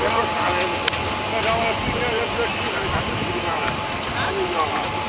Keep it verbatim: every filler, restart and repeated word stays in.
要下来，那咱们今天也这气氛咱们不一样了，不一样了。